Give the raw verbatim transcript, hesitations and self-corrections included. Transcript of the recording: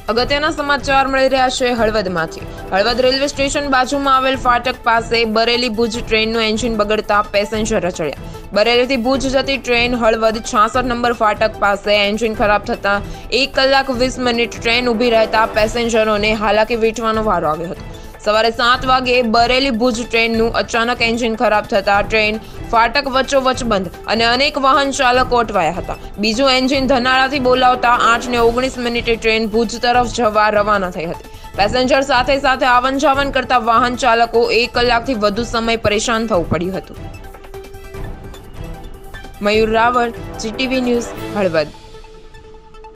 અગત્યના સમાચાર મળી રહ્યા છે હળવદમાંથી। હળવદ રેલવે સ્ટેશન બાજુમાં આવેલ ફાટક પાસે બરેલી ભુજ ટ્રેનનું એન્જિન બગડતા પેસેન્જર રચડ્યા। બરેલીથી ભુજ જતી ટ્રેન હળવદ છાસઠ નંબર ફાટક પાસે એન્જિન ખરાબ થતા એક કલાક વીસ મિનિટ ટ્રેન ઊભી રહેતા પેસેન્જરોને હાલાકી વેઠવાનો વારો આવ્યો હતો। સવારે સાત વાગે બરેલી ભુજ ટ્રેનનું અચાનક એન્જિન ખરાબ થતા ટ્રેન ફાટક વચ્ચોવચ્ચ બંધ અને અનેક વાહન ચાલકો અટવાયા હતા। બીજું એન્જિન ધનાળાથી બોલાવતા આઠ ને ઓગણીસ મિનિટે ટ્રેન ભુજ તરફ જવા રવાના થઈ હતી। પેસેન્જર સાથે સાથે આવન જાવન કરતા વાહન ચાલકો એક કલાકથી વધુ સમય પરેશાન થવું પડ્યું હતું। Mayur Raval, GTV news, Halvad.